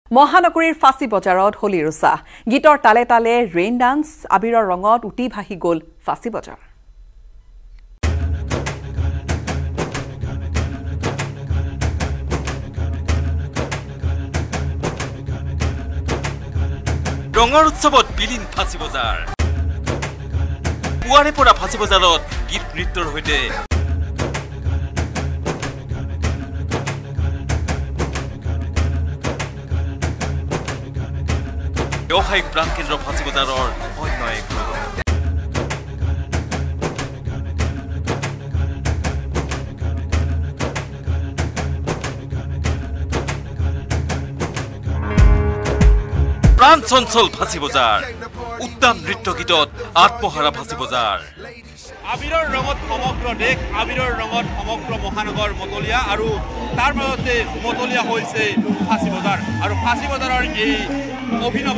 মহানগৰীৰ ফাঁচী বজাৰত হোলীৰ উৎসাহ গীতৰ তালে তালে ৰেইন ডান্স আবিৰৰ ৰঙত উটি ভাহি গ'ল ফাঁচী বজাৰ ৰঙৰ উৎসৱত বিলীন ফাঁচী বজাৰ পুৱাৰে পৰা ফাঁচী বজাৰত গীত নৃত্যৰ সৈতে ব্যৱসায়িক প্ৰাণকেন্দ্ৰ ফাঁচী বজাৰৰ অন্য এক প্ৰাণ চঞ্চল ফাঁচী বজাৰ উত্তম নৃত্য গীতত আত্মহাৰা ফাঁচী বজাৰ আবিৰৰ ৰঙত সমগ্ৰ দেশ আবিৰৰ ৰঙত সমগ্ৰ মহানগৰ মতলীয়া আৰু তাৰ মাজতে মতলীয়া হৈছে ফাঁচী বজাৰ আৰু ফাঁচী বজাৰৰ এই অভিনৱ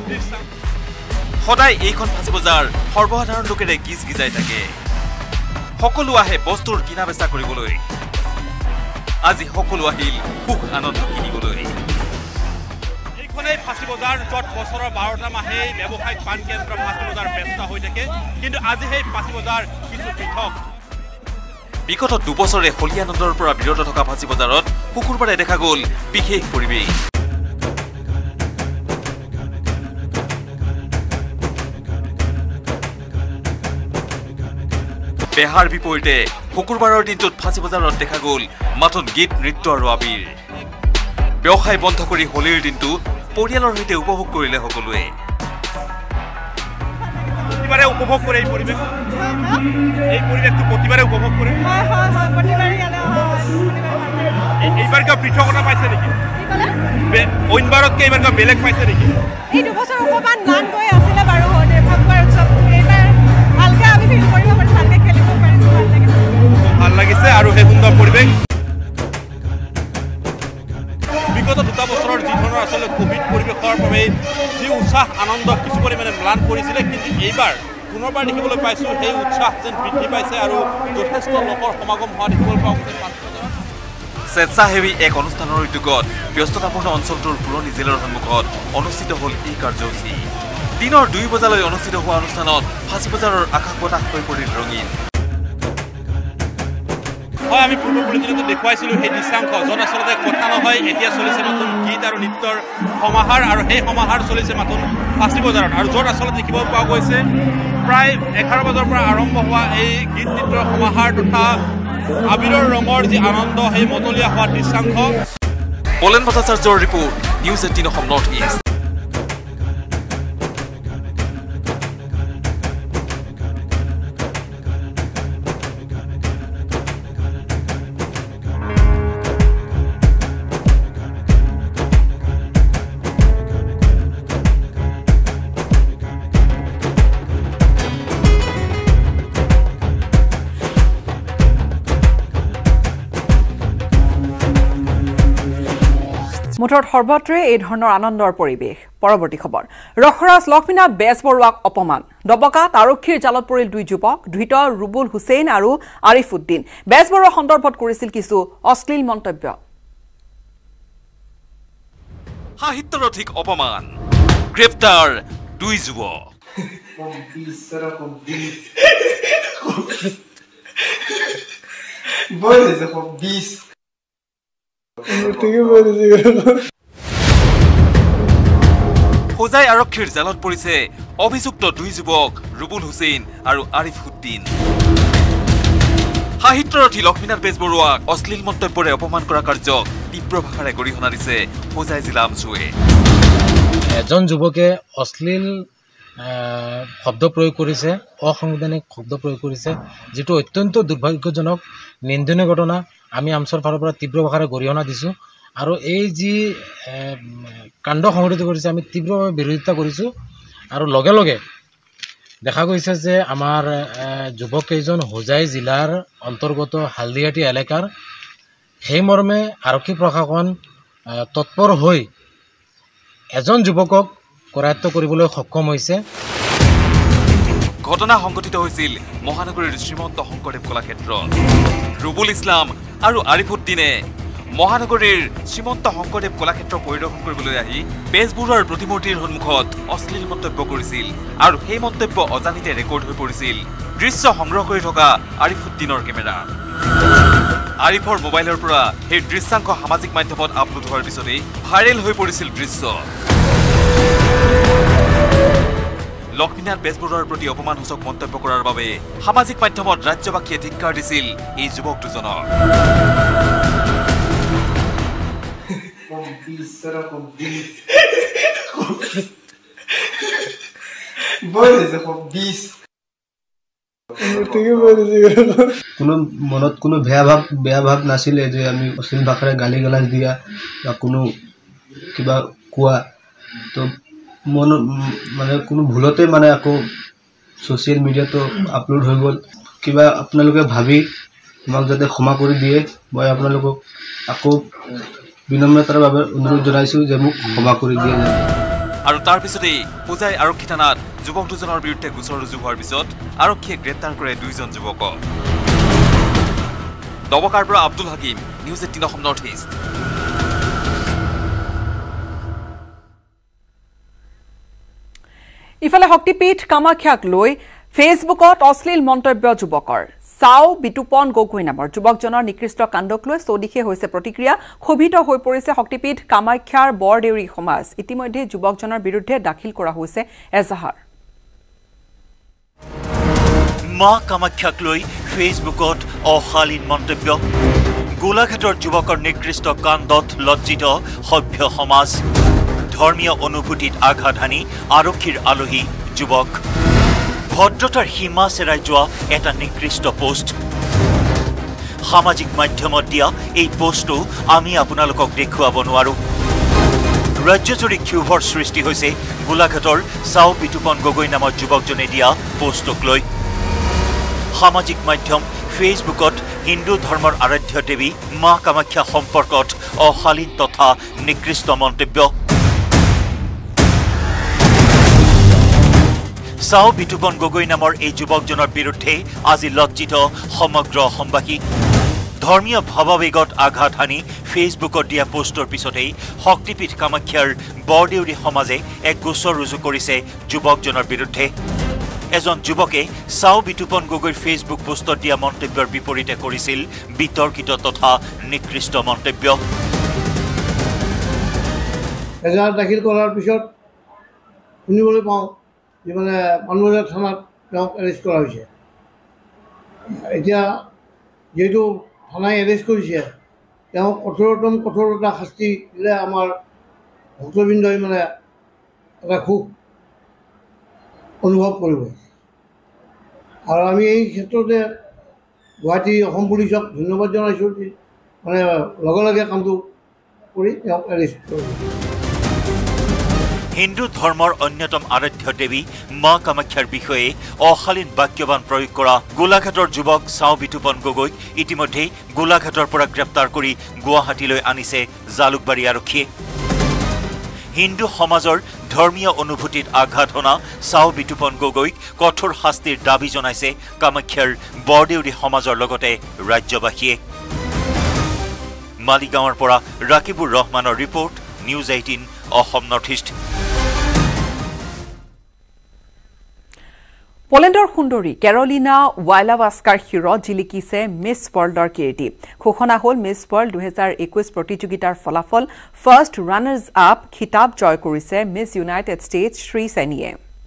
সদায় এইখন ফাঁচী বজাৰ সৰ্বসাধাৰণ লোকেৰে গীজ গীজাই থাকে সকলো আহে বস্তুৰ কিনা বেচা কৰিবলৈ আজি সকলো আহিল সুখ আনন্দ কিনিবলৈ এইখনেই ফাঁচী বজাৰ য'ত বছৰৰ 12টা মাহে ব্যৱসায়িক প্ৰাণকেন্দ্ৰ ফাঁচী বজাৰ ব্যস্ত হৈ থাকে কিন্তু আজি সেই ফাঁচী বজাৰ কিছু পৃথক বিগত 2 বছৰে হোলী আনন্দৰ পৰা বিৰত থকা ফাঁচী বজাৰত শুকুৰবাৰে দেখা গ'ল বিশেষ পৰিৱেশ বেহাৰ বিপৰীতে শুকুৰবাৰৰ দিনটোত ফাঁচী বজাৰত দেখা গ'ল মাথোন গীত নৃত্য আৰু আবিৰ ব্যৱসায় বন্ধ কৰি হোলীৰ দিনটো পৰিয়ালৰ সৈতে উপভোগ কৰিলে সকলোৱে প্ৰতিবাৰে উপভোগ কৰে এই পৰিৱেশটো প্ৰতিবাৰে উপভোগ কৰে এইবাৰ কিয় পৃথকতা পাইছে নেকি অইনবাৰতকৈ এইবাৰ কিয় বেলেগ পাইছে নেকি এই 2 বছৰ অকমান মান গৈ আছিলে বাৰু ফাগুৱাৰ উৎসৱ এইবাৰ ভালকৈ আমি ফিল কৰিব পাৰিম ভালকৈ খেলিব পাৰিম ভাল লাগিছে আৰু সেই সুন্দৰ পৰিৱেশ বিগত 2 বছৰৰ যি ধৰণৰ আচলতে কোভিড পৰিৱেশৰ বাবে যি উৎসাহ আনন্দ কিছু পৰিমাণে ম্লান কৰিছিলে কিন্তু এইবাৰ পুনৰবাৰ দেখিবলৈ পাইছোঁ সেই উৎসাহ যেন বৃদ্ধি পাইছে আৰু যথেষ্ট লোকৰ সমাগম হোৱা দেখিবলৈ পোৱা গৈছে স্বেচ্ছাসেৱী এক অনুষ্ঠানৰ উদ্যোগত ব্যস্ততাপূৰ্ণ অঞ্চলটোৰ পুৰণি জেলৰ সন্মুখত অনুষ্ঠিত হ'ল এই কাৰ্যসূচী দিনৰ 2 বজালৈ অনুষ্ঠিত হোৱা অনুষ্ঠানত ফাঁচী বজাৰৰ আকাশ বতাহ হৈ পৰিল ৰঙীন হয় আমি পূৰ্ব বুলেটিনতো দেখুৱাইছিলোঁ সেই দৃশ্যাংশ য'ত আচলতে কথা নহয় এতিয়া চলিছে নতুন গীত আৰু নৃত্যৰ সমাহাৰ আৰু সেই সমাহাৰ চলিছে নতুন ফাঁচী বজাৰত আৰু য'ত আচলতে দেখিব পোৱা গৈছে প্ৰায় 11 বজাৰ পৰা আৰম্ভ হোৱা এই গীত নৃত্যৰ সমাহাৰ তথা আবিৰৰ ৰঙৰ যি আনন্দ সেই মতলীয়া হোৱা দৃশ্যাংশ বলেন ভট্টাচাৰ্যৰ report news 18 Assam North East মুঠৰ সৰ্বত্ৰে এই ধৰণৰ আনন্দৰ পৰিৱেশ পৰৱৰ্তী খবৰ ৰসৰাজ লক্ষ্মীনাথ বেজবৰুৱাক অপমান দবকাত আৰক্ষীৰ জালত পৰিল 2 যুৱক ধৃত ৰুবুল হুছেইন আৰু আৰিফ উদ্দিন বেজবৰুৱা সন্দৰ্ভত কৰিছিল কিছু অশ্লীল মন্তব্য সাহিত্যৰ অধিক অপমান গ্ৰেপ্তাৰ 2 যুৱক হোজাই আৰক্ষীৰ জালত পৰিছে অভিযুক্ত 2 যুৱক ৰুবুল হুছেইন আৰু আৰিফ উদ্দিন সাহিত্যৰথী লক্ষ্মীনাথ বেজবৰুৱাক অশ্লীল মন্তব্যৰে অপমান কৰা কাৰ্যক তীব্ৰ ভাষাৰে গৰিহণা দিছে হোজাই জিলা আমচুৱে এজন যুৱকে অশ্লীল শব্দ প্ৰয়োগ কৰিছে অসাংবিধানিক শব্দ প্ৰয়োগ কৰিছে যেটো অত্যন্ত দুৰ্ভাগ্যজনক নিন্দনীয় ঘটনা আমি আমচৰ ফালৰ পৰা তীব্ৰ ভাষাৰে গৰিহণা দিছো আৰু এই যি কাণ্ড সংঘটিত কৰিছে আমি তীব্ৰভাৱে বিৰোধিতা কৰিছো আৰু লগে লগে দেখা গৈছে যে আমাৰ যুৱক কেইজন হোজাই জিলাৰ অন্তৰ্গত হালদিয়াটি এলেকাৰ সেই মৰ্মে আৰক্ষী প্ৰশাসন তৎপৰ হৈ এজন যুৱকক কৰায়ত্ব কৰিবলৈ সক্ষম হৈছে ঘটনা সংঘটিত হৈছিল মহানগৰীৰ শ্ৰীমন্ত শংকৰদেৱ কলাক্ষেত্ৰত ৰুবুল ইছলাম আৰু আৰিফ উদ্দিনে মহানগৰীৰ শ্ৰীমন্ত শংকৰদেৱ কলাক্ষেত্ৰ পৰিদৰ্শন কৰিবলৈ আহি বেজবৰুৱাৰ প্ৰতিমূৰ্তিৰ সন্মুখত অশ্লীল মন্তব্য কৰিছিল আৰু সেই মন্তব্য অজানিতে ৰেকৰ্ড হৈ পৰিছিল দৃশ্য সংগ্ৰহ কৰি থকা আৰিফুদ্দিনৰ কেমেৰা আৰিফৰ মোবাইলৰ পৰা সেই দৃশ্যাংশ সামাজিক মাধ্যমত আপলোড হোৱাৰ পিছতেই ভাইৰেল হৈ পৰিছিল দৃশ্য লক্ষ্মীনাথ বেজবৰুৱাৰ প্ৰতি অপমানসূচক মন্তব্য কৰাৰ বাবে সামাজিক মাধ্যমত ৰাজ্যবাসীয়ে ধিক্কাৰ দিছিল এই যুৱক দুজনক কোনো মনত কোনো বেয়া ভাৱ নাছিলে যে আমি অশ্লীল ভাষাৰে গালি গালাজ দিয়া বা কোনো কিবা কোৱা তো মানে কোনো ভুলতে মানে আকৌ ছ'চিয়েল মিডিয়াতো আপলোড হৈ গ'ল কিবা আপোনালোকে ভাবি আমাক যাতে ক্ষমা কৰি দিয়ে মই আপোনালোকক আকৌ বিনম্ৰতাৰ বাবে অনুৰোধ জনাইছোঁ যে মোক ক্ষমা কৰি দিয়ে যাতে আৰু তাৰ পিছতেই পূজাই আৰক্ষী থানাত যুৱক দুজনৰ বিৰুদ্ধে গোচৰ ৰুজু হোৱাৰ পিছত আৰক্ষীয়ে গ্ৰেপ্তাৰ কৰে দুইজন যুৱকক দবকাৰ পৰা Abdul Hakim news 18 Assam North East ইফালে শক্তিপীঠ কামাখ্যাক লৈ ফেচবুকত অশ্লীল মন্তব্য যুৱকৰ চাও বিতুপন গগৈ নামৰ যুৱকজনৰ নিকৃষ্ট কাণ্ডক লৈ সদিখে হৈছে প্ৰতিক্ৰিয়া ক্ষোভিত হৈ পৰিছে শক্তিপীঠ কামাখ্যাৰ বৰদেউৰী সমাজ ইতিমধ্যে যুৱকজনৰ বিৰুদ্ধে দাখিল কৰা হৈছে এজাহাৰ মা কামাখ্যাক লৈ ফেচবুকত অশালীন মন্তব্য গোলাঘাটৰ যুৱকৰ নিকৃষ্ট কাণ্ডত লজ্জিত সভ্য সমাজ ধৰ্মীয় অনুভূতিত আঘাত হানি আৰক্ষীৰ আলহী যুৱক ভদ্ৰতাৰ সীমা চেৰাই যোৱা এটা নিকৃষ্ট পোষ্ট সামাজিক মাধ্যমত দিয়া এই পোষ্টটো আমি আপোনালোকক দেখুৱাব নোৱাৰো ৰাজ্যজুৰি ক্ষোভৰ সৃষ্টি হৈছে গোলাঘাটৰ চাও বিতুপন গগৈ নামৰ যুৱকজনে দিয়া পোষ্টক লৈ সামাজিক মাধ্যম ফেচবুকত হিন্দু ধৰ্মৰ আৰাধ্য দেৱী মা কামাখ্যা সম্পৰ্কত অশালীন তথা নিকৃষ্ট মন্তব্য চাও বিতুপন গগৈ নামৰ এই যুৱকজনৰ বিৰুদ্ধে আজি লজ্জিত সমগ্ৰ অসমবাসী ধৰ্মীয় ভাৱাবেগত আঘাত হানি ফেচবুকত দিয়া পোষ্টৰ পিছতেই শক্তিপীঠ কামাখ্যাৰ বৰদেউৰী সমাজে এক গোচৰ ৰুজু কৰিছে যুৱকজনৰ বিৰুদ্ধে এজন যুৱকে চাও বিতুপন গগৈৰ ফেচবুক পোষ্টত দিয়া মন্তব্যৰ বিপৰীতে কৰিছিল বিতৰ্কিত তথা নিকৃষ্ট মন্তব্য এজাহাৰ দাখিল কৰাৰ পিছত শুনিবলৈ পাওঁ যে মানে পানবজাৰ থানাত তেওঁক এৰেষ্ট কৰা হৈছে এতিয়া যেহেতু থানাই এৰেষ্ট কৰিছে তেওঁক কঠোৰতা শাস্তি দিলে আমাৰ ভক্তবৃন্দই মানে এটা সুখ অনুভৱ কৰিব আৰু আমি এই ক্ষেত্ৰতে গুৱাহাটী অসম পুলিচক ধন্যবাদ জনাইছোঁ মানে লগে লগে কামটো কৰি তেওঁক এৰেষ্ট কৰিব হিন্দু ধৰ্মৰ অন্যতম আৰাধ্য দেৱী মা কামাখ্যাৰ বিষয়ে অশালীন বাক্যবান প্ৰয়োগ কৰা গোলাঘাটৰ যুৱক চাও বিতুপন গগৈক ইতিমধ্যে গোলাঘাটৰ পৰা গ্ৰেপ্তাৰ কৰি গুৱাহাটীলৈ আনিছে জালুকবাৰী আৰক্ষীয়ে হিন্দু সমাজৰ ধৰ্মীয় অনুভূতিত আঘাত হনা চাও বিতুপন গগৈক কঠোৰ শাস্তিৰ দাবী জনাইছে কামাখ্যাৰ বৰদেউৰী সমাজৰ লগতে ৰাজ্যবাসীয়ে মালিগাঁৱৰ পৰা ৰাকিবুৰ ৰহমানৰ report news 18 Assam North East পোলেণ্ডৰ সুন্দৰী কেৰলিনা ৱাইলাৱাস্কাৰ হিৰত জিলিকিছে মিছ ৱৰ্ল্ডৰ কীৰ্তি ঘোষণা হ'ল মিছ ৱৰ্ল্ড 2021 প্ৰতিযোগিতাৰ ফলাফল ফাৰ্ষ্ট ৰানাৰ্ছ আপ খিতাপ জয় কৰিছে মিছ ইউনাইটেড ষ্টেটছ শ্ৰী চেনীয়ে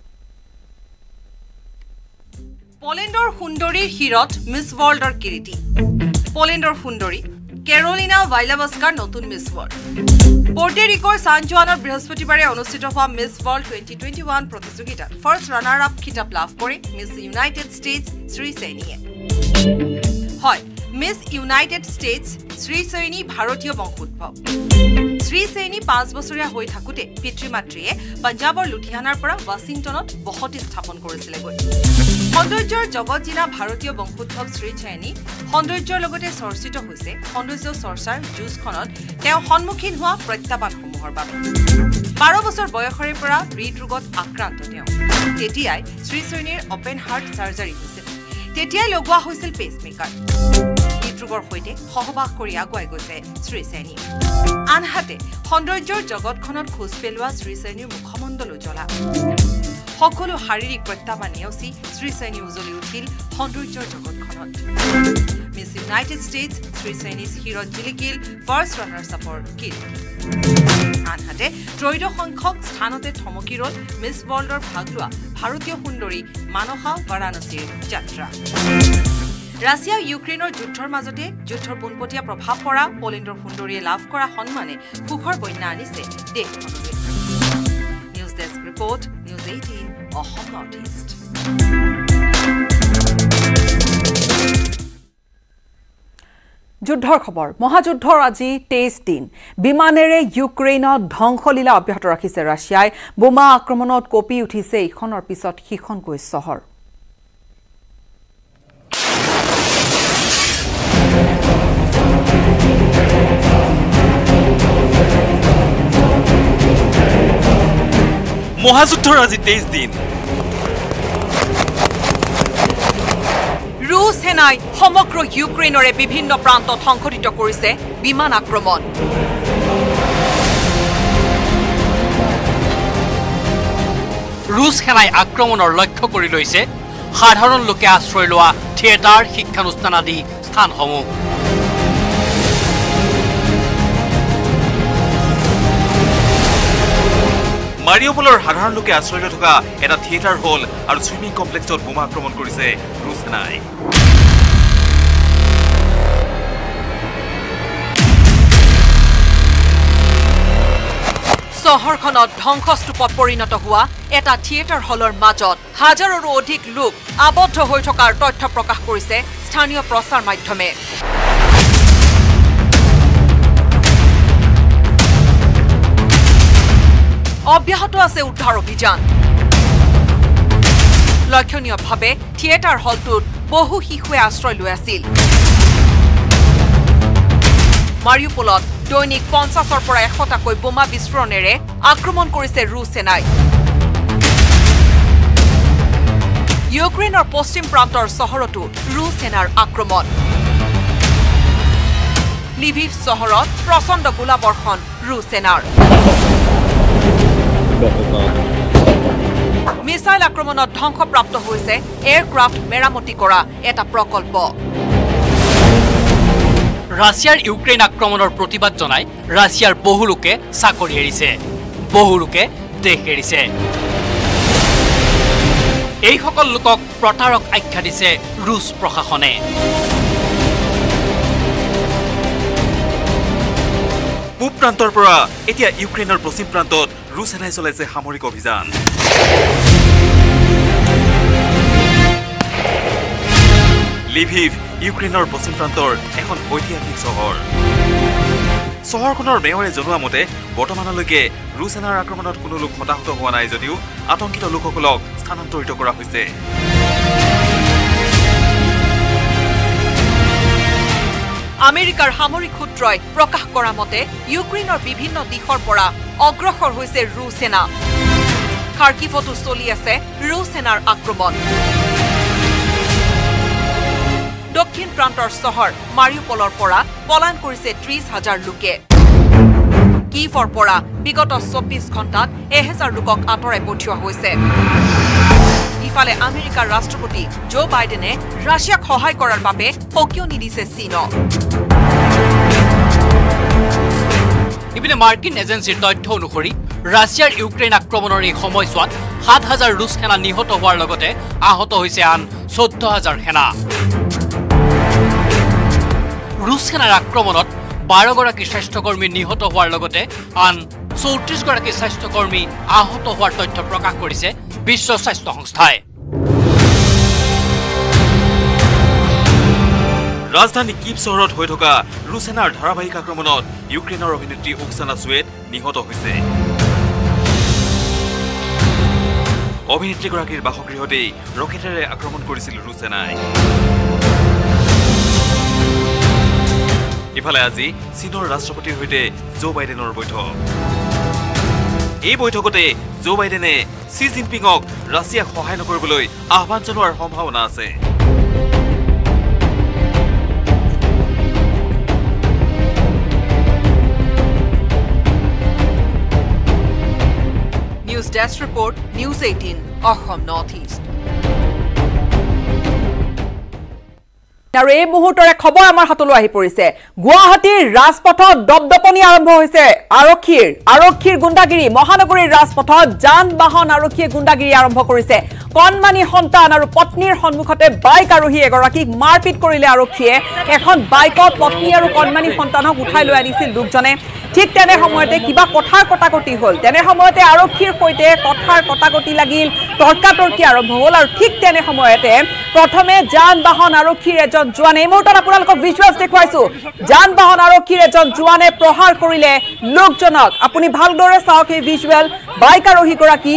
পোলেণ্ডৰ সুন্দৰীৰ হিৰত মিছ ৱৰ্ল্ডৰ কীৰ্তি পোলেণ্ডৰ সুন্দৰী কেৰলিনা ৱাইলাৱাস্কাৰ নতুন মিছ ৱৰ্ল্ড পৰ্টে ৰিকৰ সান জোৱানত বৃহস্পতিবাৰে অনুষ্ঠিত হোৱা মিছ ৱৰ্ল্ড 2021 প্ৰতিযোগিতাত ফাৰ্ষ্ট ৰানাৰ আপ খিতাপ লাভ কৰে মিছ ইউনাইটেড ষ্টেটছ শ্ৰী চেনীয়ে হয় মিছ ইউনাইটেড ষ্টেটছ শ্ৰী চেনী ভাৰতীয় বংশোদ্ভৱ শ্ৰী চেনী 5 বছৰীয়া হৈ থাকোতে পিতৃ-মাতৃয়ে পঞ্জাবৰ লুধিয়ানাৰ পৰা ৱাশ্বিংটনত বসতি স্থাপন কৰিছিলেগৈ সৌন্দৰ্যৰ জগত জিনা ভাৰতীয় বংশোদ্ভৱ শ্ৰী চেনী সৌন্দৰ্যৰ লগতে চৰ্চিত হৈছে সৌন্দৰ্য চৰ্চাৰ যুঁজখনত তেওঁ সন্মুখীন হোৱা প্ৰত্যাহ্বানসমূহৰ বাবে 12 বছৰ বয়সৰে পৰা হৃদৰোগত আক্ৰান্ত তেওঁ তেতিয়াই শ্ৰী চেনীৰ অপেন হাৰ্ট চাৰ্জাৰী হৈছিল তেতিয়াই লগোৱা হৈছিল পেচমেকাৰ নেতৃত্বৰ সৈতে সহবাস কৰি আগুৱাই গৈছে শ্ৰীসেনী আনহাতে সৌন্দৰ্যৰ জগতখনত খোজ পেলোৱা শ্ৰীসেনীৰ মুখমণ্ডল উজ্বলা সকলো শাৰীৰিক প্ৰত্যাহ্বান নেওচি শ্ৰীসেনী উজ্বলি উঠিল সৌন্দৰ্যৰ জগতখনত মিছ ইউনাইটেড ষ্টেটছ শ্ৰীসেনী হিৰত জিলিকিল ফাৰ্ষ্ট ৰানাৰ্ছ আপৰ কীৰ্তি আনহাতে ত্ৰয়োদশ সংখ্যক স্থানতে থমকি ৰল মিছ ৱৰ্ল্ডৰ ভাগ লোৱা ভাৰতীয় সুন্দৰী মানসা বাৰাণসীৰ যাত্ৰা ৰাছিয়া ইউক্ৰেইনৰ যুদ্ধৰ মাজতে যুদ্ধৰ পোনপটীয়া প্ৰভাৱ পৰা পলেণ্ডৰ সুন্দৰীয়ে লাভ কৰা সন্মানে সুখৰ বন্যা আনিছে দেশখনলৈ news desk report news 18 Assam North East যুদ্ধৰ খবৰ মহাযুদ্ধৰ আজি 23 দিন বিমানেৰে ইউক্ৰেইনত ধ্বংসলীলা অব্যাহত ৰাখিছে ৰাছিয়াই বোমা আক্ৰমণত কপি উঠিছে ইখনৰ পিছত সিখনকৈ চহৰ মহাযুদ্ধৰ আজি 23 দিন ৰুছ সেনাই সমগ্ৰ ইউক্ৰেইনৰে বিভিন্ন প্ৰান্তত সংঘটিত কৰিছে বিমান আক্ৰমণ ৰুছ সেনাই আক্ৰমণৰ লক্ষ্য কৰি লৈছে সাধাৰণ লোকে আশ্ৰয় লোৱা থিয়েটাৰ শিক্ষানুষ্ঠান আদি স্থানসমূহ মাৰিউপোলৰ সাধাৰণ লোকে আশ্ৰয় লৈ থকা এটা থিয়েটাৰ হল আৰু সুইমিং কমপ্লেক্সত বোমা আক্ৰমণ কৰিছে ৰুছ সেনাই চহৰখনত ধ্বংসস্তূপত পৰিণত হোৱা এটা থিয়েটাৰ হলৰ মাজত হাজাৰৰো অধিক লোক আবদ্ধ হৈ থকাৰ তথ্য প্ৰকাশ কৰিছে স্থানীয় প্ৰচাৰ মাধ্যমে অব্যাহত আছে উদ্ধাৰ অভিযান লক্ষণীয়ভাৱে থিয়েটাৰ হলটোত বহু শিশুৱে আশ্ৰয় লৈ আছিল মাৰিউপোলত দৈনিক 50ৰ পৰা 100টাকৈ বোমা বিস্ফোৰণেৰে আক্ৰমণ কৰিছে ৰুছ সেনাই ইউক্ৰেইনৰ পশ্চিম প্ৰান্তৰ চহৰতো ৰুছ সেনাৰ আক্ৰমণ লিভিভ চহৰত প্ৰচণ্ড গোলাবৰ্ষণ ৰুছ সেনাৰ মিছাইল আক্ৰমণত ধ্বংসপ্ৰাপ্ত হৈছে এয়াৰক্ৰাফ্ট মেৰামতি কৰা এটা প্ৰকল্প ৰাছিয়াৰ ইউক্ৰেইন আক্ৰমণৰ প্ৰতিবাদ জনাই ৰাছিয়াৰ বহু লোকে চাকৰি এৰিছে বহু লোকে দেশ এৰিছে এই সকল লোকক প্ৰতাৰক আখ্যা দিছে ৰুছ প্ৰশাসনে পূব প্ৰান্তৰ পৰা এতিয়া ইউক্ৰেইনৰ পশ্চিম প্ৰান্তত ৰুছ সেনাই চলাইছে সামৰিক অভিযান লিভিভ ইউক্ৰেইনৰ পশ্চিম প্ৰান্তৰ এখন ঐতিহাসিক চহৰ চহৰখনৰ মেয়ৰে জনোৱা মতে বৰ্তমানলৈকে ৰুছ সেনাৰ আক্ৰমণত কোনো লোক হতাহত হোৱা নাই যদিও আতংকিত লোকসকলক স্থানান্তৰিত কৰা হৈছে আমেৰিকাৰ সামৰিক সূত্ৰই প্ৰকাশ কৰা মতে ইউক্ৰেইনৰ বিভিন্ন দিশৰ পৰা অগ্ৰসৰ হৈছে ৰুছ সেনা খাৰ্কিভতো চলি আছে ৰুছ সেনাৰ আক্ৰমণ দক্ষিণ প্ৰান্তৰ চহৰ মাৰিউপোলৰ পৰা পলায়ন কৰিছে 30,000 লোকে কিভৰ পৰা বিগত 24 ঘণ্টাত 1000 লোকক আঁতৰাই পঠিওৱা হৈছে ইফালে আমেৰিকাৰ ৰাষ্ট্ৰপতি জো বাইডেনে ৰাছিয়াক সহায় কৰাৰ বাবে সকিয়নি দিছে চীনক ইপিনে মাৰ্কিন এজেন্সিৰ তথ্য অনুসৰি ৰাছিয়াৰ ইউক্ৰেইন আক্ৰমণৰ এই সময়ছোৱাত 7,000 ৰুছ সেনা নিহত হোৱাৰ লগতে আহত হৈছে আন 14,000 সেনা ৰুছ সেনাৰ আক্ৰমণত 12গৰাকী স্বাস্থ্যকৰ্মী নিহত হোৱাৰ লগতে আন 34গৰাকী স্বাস্থ্যকৰ্মী আহত হোৱাৰ তথ্য প্ৰকাশ কৰিছে বিশ্ব স্বাস্থ্য সংস্থাই ৰাজধানী কিভ চহৰত হৈ থকা ৰুছ সেনাৰ ধাৰাবাহিক আক্ৰমণত ইউক্ৰেইনৰ অভিনেত্ৰী ওকসানা চুৱেট নিহত হৈছে অভিনেত্ৰীগৰাকীৰ বাসগৃহতেই ৰকেটেৰে আক্ৰমণ কৰিছিল ৰুছ সেনাই ইফালে আজি চীনৰ ৰাষ্ট্ৰপতিৰ সৈতে জো বাইডেনৰ বৈঠক এই বৈঠকতে জো বাইডেনে চি জিনপিঙক ৰাছিয়াক সহায় নকৰিবলৈ আহ্বান জনোৱাৰ সম্ভাৱনা আছে news desk report news 18 Assam North East আৰু এই মুহূৰ্তৰে খবৰ আমাৰ হাতলৈ আহি পৰিছে গুৱাহাটীৰ ৰাজপথত দপদপনি আৰম্ভ হৈছে আৰক্ষীৰ গুণ্ডাগিৰি মহানগৰীৰ ৰাজপথত যান বাহন আৰক্ষীয়ে গুণ্ডাগিৰি আৰম্ভ কৰিছে কণমানি সন্তান আৰু পত্নীৰ সন্মুখতে বাইক আৰোহী এগৰাকীক মাৰপিট কৰিলে আৰক্ষীয়ে এখন বাইকত পত্নী আৰু কণমানি সন্তানক উঠাই লৈ আনিছিল লোকজনে ঠিক তেনে সময়তে কিবা কথাৰ কটাকটি হল তেনে সময়তে আৰক্ষীৰ সৈতে কথাৰ কটাকটি লাগিল তৰ্কাতৰ্কি আৰম্ভ হল আৰু ঠিক তেনে সময়তে প্ৰথমে যান বাহন আৰক্ষীৰ এজন জোৱানে এই মুহূৰ্তত আপোনালোকক ভিজুৱেলছ দেখুৱাইছো যান বাহন আৰক্ষীৰ এজন জোৱানে প্ৰহাৰ কৰিলে লোকজনক আপুনি ভালদৰে চাওক এই ভিজুৱেল বাইক আৰোহীগৰাকী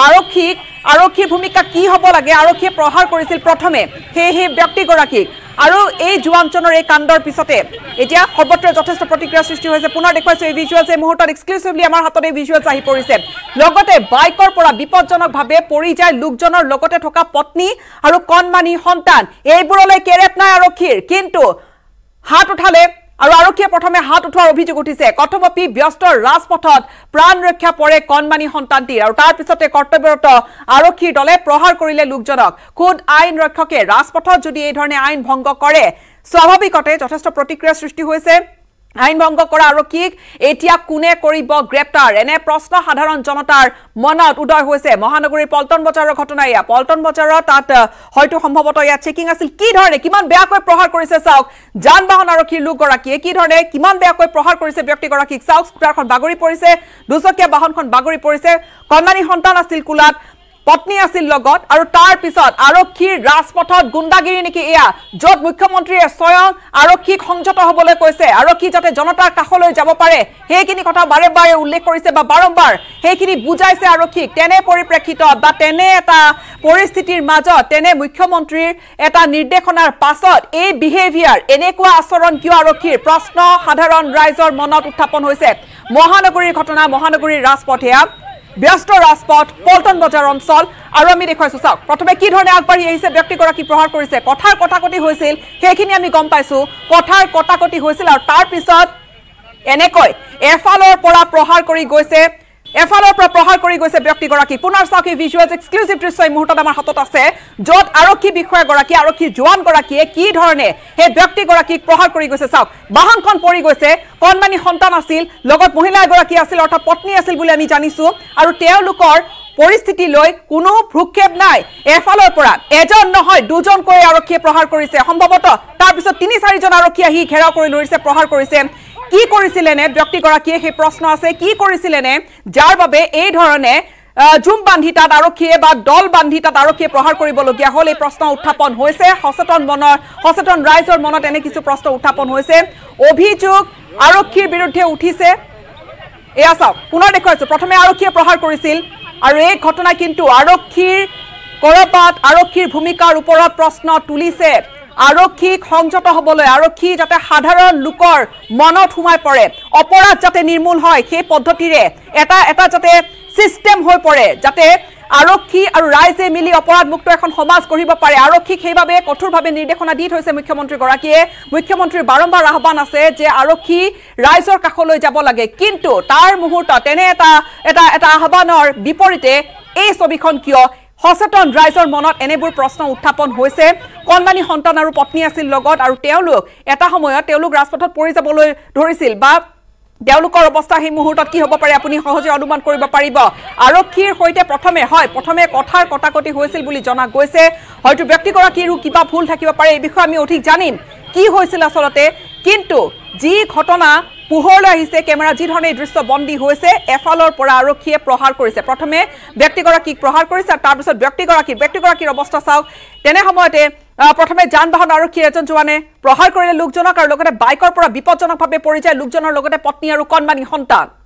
আৰক্ষীৰ ভূমিকা কি হ'ব লাগে আৰক্ষীয়ে প্ৰহাৰ কৰিছিল প্ৰথমে সেই ব্যক্তিগৰাকীক আৰু এই জোৱানজনৰ এই কাণ্ডৰ পিছতে এতিয়া সৰ্বত্ৰ যথেষ্ট প্ৰতিক্ৰিয়া সৃষ্টি হৈছে পুনৰ দেখুৱাইছো এই ভিজুৱেলছ এই মুহূৰ্তত এক্সক্লুচিভলি আমাৰ হাতত এই ভিজুৱেলছ আহি পৰিছে লগতে বাইকৰ পৰা বিপদজনকভাৱে পৰি যায় লোকজনৰ লগতে থকা পত্নী আৰু কণমানি সন্তান এইবোৰলৈ কেৰেট নাই আৰক্ষীৰ কিন্তু হাত উঠালে আৰু আৰক্ষীয়ে প্ৰথমে হাত উঠোৱাৰ অভিযোগ উঠিছে কথমপি ব্যস্ত ৰাজপথত প্ৰাণ ৰক্ষা পৰে কণমানি সন্তানটিৰ আৰু তাৰ পিছতে কৰ্তব্যৰত আৰক্ষীৰ দলে প্ৰহাৰ কৰিলে লোকজনক খুদ আইন ৰক্ষকে ৰাজপথত যদি এই ধৰণে আইন ভংগ কৰে স্বাভাৱিকতে যথেষ্ট প্ৰতিক্ৰিয়া সৃষ্টি হৈছে আইন ভংগ কৰা আৰক্ষীক এতিয়া কোনে কৰিব গ্ৰেপ্তাৰ এনে প্ৰশ্ন সাধাৰণ জনতাৰ মনত উদয় হৈছে মহানগৰীৰ পল্টন বজাৰৰ ঘটনা এয়া পল্টন বজাৰত তাত হয়তো সম্ভৱতঃ ইয়াত চেকিং আছিল কি ধৰণে কিমান বেয়াকৈ প্ৰহাৰ কৰিছে চাওক যান বাহন আৰক্ষীৰ লোকগৰাকীয়ে কি ধৰণে কিমান বেয়াকৈ প্ৰহাৰ কৰিছে ব্যক্তিগৰাকীক চাওক স্কুটাৰখন বাগৰি পৰিছে দুচকীয়া বাহনখন বাগৰি পৰিছে কণমানি সন্তান আছিল কোলাত পত্নী আছিল লগত আৰু তাৰ পিছত আৰক্ষীৰ ৰাজপথত গুণ্ডাগিৰি নেকি এয়া য'ত মুখ্যমন্ত্ৰীয়ে স্বয়ং আৰক্ষীক সংযত হ'বলৈ কৈছে আৰক্ষী যাতে জনতাৰ কাষলৈ যাব পাৰে সেইখিনি কথা বাৰে বাৰে উল্লেখ কৰিছে বা বাৰম্বাৰ সেইখিনি বুজাইছে আৰক্ষীক তেনে পৰিপ্ৰেক্ষিতত বা তেনে এটা পৰিস্থিতিৰ মাজত তেনে মুখ্যমন্ত্ৰীৰ এটা নিৰ্দেশনাৰ পাছত এই বিহেভিয়াৰ এনেকুৱা আচৰণ কিয় আৰক্ষীৰ প্ৰশ্ন সাধাৰণ ৰাইজৰ মনত উত্থাপন হৈছে মহানগৰীৰ ঘটনা মহানগৰীৰ ৰাজপথ এয়া ব্যস্ত ৰাজপথ পল্টন বজাৰ অঞ্চল আৰু আমি দেখুৱাইছো চাওক প্ৰথমে কি ধৰণে আগবাঢ়ি আহিছে ব্যক্তিগৰাকী প্ৰহাৰ কৰিছে কথাৰ কটাকটি হৈছিল সেইখিনি আমি গম পাইছো কথাৰ কটাকটি হৈছিল আৰু তাৰ পিছত এনেকৈ এফালৰ পৰা প্ৰহাৰ কৰি গৈছে ব্যক্তিগৰাকী পুনৰ চাওক এই ভিজুৱেলছ এক্সক্লুচিভ দৃশ্য এই মুহূৰ্তত আমাৰ হাতত আছে য'ত আৰক্ষী বিষয়াগৰাকী আৰক্ষী জোৱানগৰাকীয়ে কি ধৰণে সেই ব্যক্তিগৰাকীক প্ৰহাৰ কৰি গৈছে চাওক বাহনখন পৰি গৈছে কণমানি সন্তান আছিল লগত মহিলা এগৰাকী আছিল অৰ্থাৎ পত্নী আছিল বুলি আমি জানিছো আৰু তেওঁলোকৰ পৰিস্থিতি লৈ কোনো ভ্ৰুক্ষেপ নাই এফালৰ পৰা এজন নহয় দুজনকৈ আৰক্ষীয়ে প্ৰহাৰ কৰিছে সম্ভৱতঃ তাৰ পিছত 3-4জন আৰক্ষী আহি ঘেৰাও কৰি লৰিছে প্ৰহাৰ কৰিছে কি কৰিছিলেনে ব্যক্তিগৰাকীয়ে সেই প্ৰশ্ন আছে কি কৰিছিলেনে যাৰ বাবে এই ধৰণে জুম বান্ধি তাত আৰক্ষীয়ে বা দল বান্ধি তাত আৰক্ষীয়ে প্ৰহাৰ কৰিবলগীয়া হ'ল এই প্ৰশ্ন উত্থাপন হৈছে সচেতন ৰাইজৰ মনত এনে কিছু প্ৰশ্ন উত্থাপন হৈছে অভিযোগ আৰক্ষীৰ বিৰুদ্ধে উঠিছে এয়া চাওক পুনৰ দেখুৱাইছো প্ৰথমে আৰক্ষীয়ে প্ৰহাৰ কৰিছিল আৰু এই ঘটনা কিন্তু আৰক্ষীৰ ভূমিকাৰ ওপৰত প্ৰশ্ন তুলিছে আৰক্ষীক সংযত হ'বলৈ আৰক্ষী যাতে সাধাৰণ লোকৰ মনত সোমাই পৰে অপৰাধ যাতে নিৰ্মূল হয় সেই পদ্ধতিৰে এটা যাতে সিস্টেম হৈ পৰে যাতে আৰক্ষী আৰু ৰাইজে মিলি অপৰাধমুক্ত এখন সমাজ গঢ়িব পাৰে আৰক্ষীক সেইভাৱে কঠোৰভাৱে নিৰ্দেশনা দি থৈছে মুখ্যমন্ত্ৰীগৰাকীয়ে মুখ্যমন্ত্ৰীৰ বাৰম্বাৰ আহ্বান আছে যে আৰক্ষী ৰাইজৰ কাষলৈ যাব লাগে কিন্তু তাৰ মুহূৰ্তত তেনে এটা আহ্বানৰ বিপৰীতে এই ছবিখন কিয় সচেতন ৰাইজৰ মনত এনেবোৰ প্ৰশ্ন উত্থাপন হৈছে কণমানি সন্তান আৰু পত্নী আছিল লগত আৰু এটা সময়ত ৰাজপথত পৰি যাবলৈ ধৰিছিল বা তেওঁলোকৰ অৱস্থা সেই মুহূৰ্তত কি হ'ব পাৰে আপুনি সহজে অনুমান কৰিব পাৰিব আৰক্ষীৰ সৈতে প্ৰথমে কথাৰ কটাকটি হৈছিল বুলি জনা গৈছে হয়তো ব্যক্তিগৰাকীৰো কিবা ভুল থাকিব পাৰে এই বিষয়ে আমি অধিক জানিম কি হৈছিল আচলতে কিন্তু যি ঘটনা পোহৰলৈ আহিছে কেমেৰা যি ধৰণে দৃশ্য বন্দী হৈছে এফালৰ পৰা আৰক্ষীয়ে প্ৰহাৰ কৰিছে প্ৰথমে ব্যক্তিগৰাকীক প্ৰহাৰ কৰিছে আৰু তাৰ পিছত ব্যক্তিগৰাকীৰ অৱস্থা চাওক তেনে সময়তে প্ৰথমে যান বাহন আৰক্ষীৰ এজন জোৱানে প্ৰহাৰ কৰিলে লোকজনক আৰু লগতে বাইকৰ পৰা বিপদজনকভাৱে পৰি যায় লোকজনৰ লগতে পত্নী আৰু কণমানি সন্তান